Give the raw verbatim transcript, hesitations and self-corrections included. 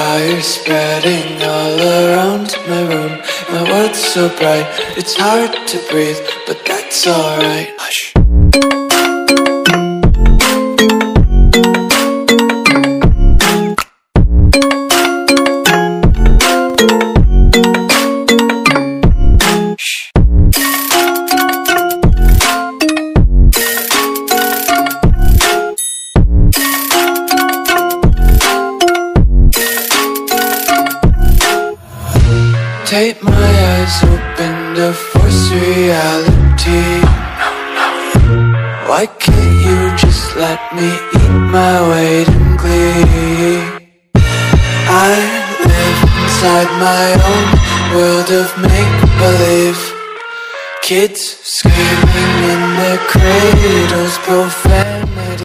fire spreading all around my room. My world's so bright, it's hard to breathe, but that's alright. Hush. Take my eyes open to force reality. Why can't you just let me eat my weight in glee? I live inside my own world of make-believe. Kids screaming in their cradles, profanity.